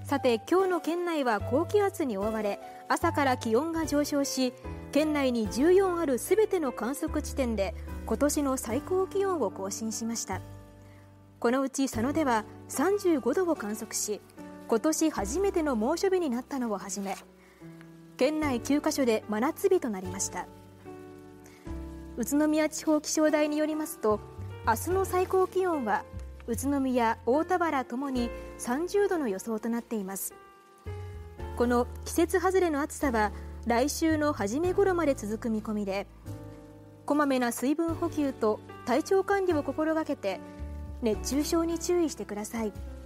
さて、今日の県内は高気圧に覆われ、朝から気温が上昇し、県内に14あるすべての観測地点で今年の最高気温を更新しました。このうち佐野では35度を観測し、今年初めての猛暑日になったのをはじめ、県内9カ所で真夏日となりました。宇都宮地方気象台によりますと、明日の最高気温は宇都宮、大田原ともに30度の予想となっています。この季節外れの暑さは来週の初め頃まで続く見込みで、こまめな水分補給と体調管理を心がけて熱中症に注意してください。